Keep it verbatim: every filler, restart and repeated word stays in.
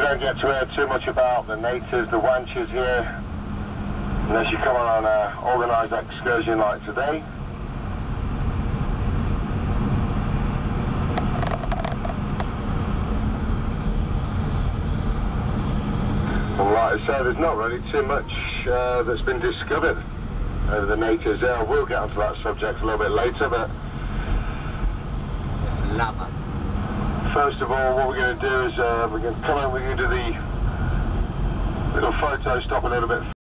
don't get to hear too much about the natives, the wanches here, unless you come on an organised excursion like today. And like I said, there's not really too much uh, that's been discovered over the natives there. We'll get onto that subject a little bit later, but it's lava. First of all, what we're going to do is uh, we're going to come in, we're going to do the little photo stop a little bit